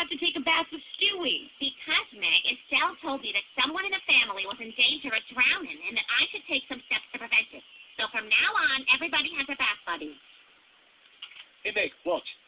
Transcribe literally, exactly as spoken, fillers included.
have to take a bath with Stewie? Because, Meg, Estelle told me that someone in the family was in danger of drowning and that I should take some steps to prevent it. So from now on, everybody has a bath buddy. Hey, Meg, watch.